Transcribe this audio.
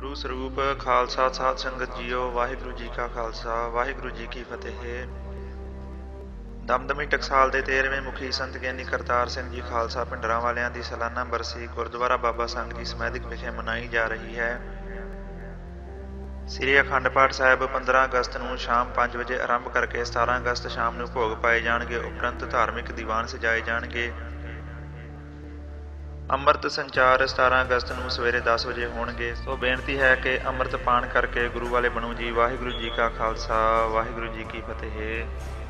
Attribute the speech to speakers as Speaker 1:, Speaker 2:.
Speaker 1: ਗੁਰੂ ਸਰੂਪ ਖਾਲਸਾ ਸਾਧ ਸੰਗਤ ਜੀਓ, ਵਾਹਿਗੁਰੂ ਜੀ ਕਾ ਖਾਲਸਾ ਵਾਹਿਗੁਰੂ ਜੀ ਕੀ ਫਤਿਹ। ਦਮਦਮੀ ਟਕਸਾਲ ਦੇ 13ਵੇਂ ਮੁਖੀ ਸੰਤ ਗਿਆਨੀ ਕਰਤਾਰ ਸਿੰਘ ਜੀ ਖਾਲਸਾ ਭਿੰਡਰਾਂਵਾਲਿਆਂ ਦੀ ਸਾਲਾਨਾ ਬਰਸੀ ਗੁਰਦੁਆਰਾ ਬਾਬਾ ਸੰਗ ਜੀ ਸਮੈਦਿਕ ਵਿਖੇ ਮਨਾਈ ਜਾ ਰਹੀ ਹੈ। ਸ੍ਰੀ ਅਖੰਡ ਪਾਠ ਸਾਹਿਬ 15 ਅਗਸਤ ਨੂੰ ਸ਼ਾਮ 5 ਵਜੇ ਆਰੰਭ ਕਰਕੇ 17 ਅਗਸਤ ਸ਼ਾਮ ਨੂੰ ਭੋਗ ਪਾਏ ਜਾਣਗੇ। ਉਪਰੰਤ ਧਾਰਮਿਕ ਦੀਵਾਨ ਸਜਾਏ ਜਾਣਗੇ। ਅੰਮ੍ਰਿਤ ਸੰਚਾਰ 17 ਅਗਸਤ ਨੂੰ ਸਵੇਰੇ 10 ਵਜੇ ਹੋਣਗੇ। ਸੋ ਬੇਨਤੀ ਹੈ ਕਿ ਅੰਮ੍ਰਿਤ ਪਾਨ ਕਰਕੇ ਗੁਰੂ ਵਾਲੇ ਬਣੋ ਜੀ। ਵਾਹਿਗੁਰੂ ਜੀ ਕਾ ਖਾਲਸਾ ਵਾਹਿਗੁਰੂ ਜੀ ਕੀ ਫਤਿਹ।